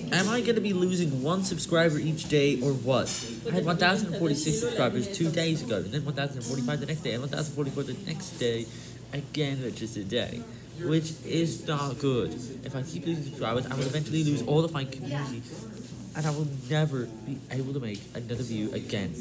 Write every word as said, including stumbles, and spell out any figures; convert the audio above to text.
Am I going to be losing one subscriber each day or what? I had one thousand forty-six subscribers two days ago, and then one thousand forty-five the next day, and one thousand forty-four the next day, again just a day, which is not good. If I keep losing subscribers, I will eventually lose all of my community, and I will never be able to make another view again.